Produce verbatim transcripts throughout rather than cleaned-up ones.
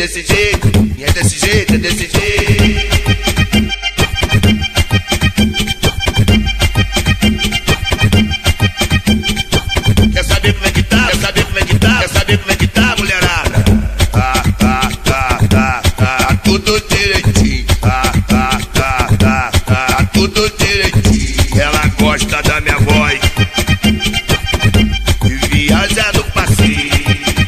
desse jeito, é desse jeito, é desse jeito. Quer saber como é que tá? Quer saber como é que tá? Quer saber como é que tá, mulherada? Tá, tá, tá, tá, tá, tá tudo direitinho. Tá, tá, tá, tá, tá, tá tudo direitinho. Ela gosta da minha voz e viaja no passeio.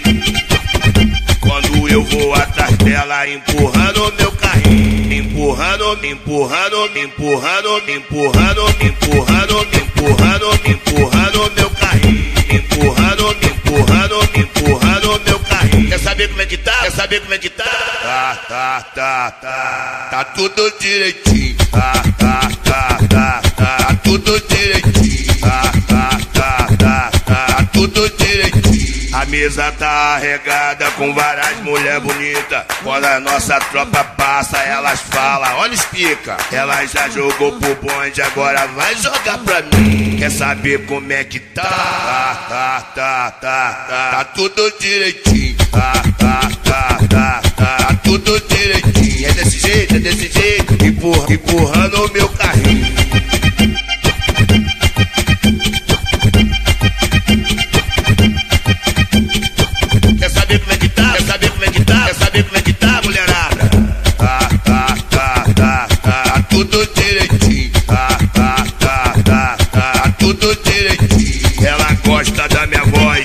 Quando eu vou atrás dela, empurrando meu carrinho, empurrando, me empurrando, me empurrando, me empurrando, me empurrando, me empurrando, me empurrando meu carrinho, empurrando, me empurrando, me empurrando meu carrinho. Quer saber como é que tá? Quer saber como é que tá? Tá, tá, tá, tá, tá tudo direitinho. Tá, tá, tá, tá, tá, tá tudo direitinho. Tá, tá, tá, tá, tá, tá tudo direitinho. A mesa tá regada com várias mulheres bonitas. Quando a nossa tropa passa, elas falam, olha os pica. Ela já jogou pro bonde, agora vai jogar pra mim. Quer saber como é que tá? Tá, tá, tá, tá, tá, tá tudo direitinho. Tá, tá, tá, tá, tá, tá tudo direitinho. É desse jeito, é desse jeito, empurra, empurrando o meu carrinho. Quer saber como é que tá? Quer saber como é que tá? Quer saber como é que tá, mulherada? Tá, tá, tá, tá, tá, tá tudo direitinho. Tá, tá, tá, tá, tá, tá tudo direitinho. Ela gosta da minha voz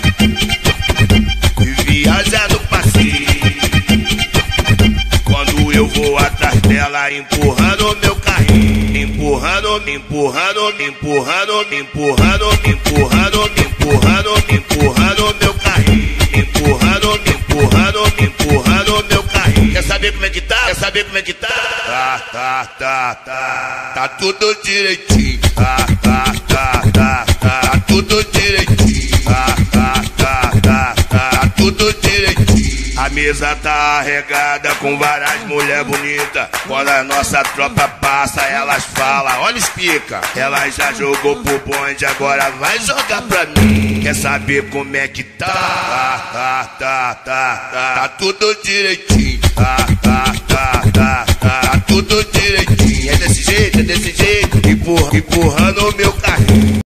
e viaja no passeio. Quando eu vou atrás dela, empurrando meu carrinho, empurrando, me empurrando, me empurrando, me empurrando, me empurrando, me empurrando, me empurrando meu carrinho, empurrando, me empurrando, me empurrando meu carrinho. Quer saber como é que tá? Quer saber como é que tá? Tá, tá, tá, tá, tá tudo direitinho. Tá, tá, tá, tá, tá, tá tudo direitinho. Tá, tá, tá, tá, tá, tá tudo direitinho. A mesa tá regada com várias mulheres bonitas. Quando a nossa tropa passa, elas falam, olha os pica. Ela já jogou pro bonde, agora vai jogar pra mim. Quer saber como é que tá? Tá, tá, tá, tá, tá, tá tudo direitinho. Tá, tá, tá, tá, tá, tá tudo direitinho. É desse jeito, é desse jeito, empurra, empurrando o meu carrinho.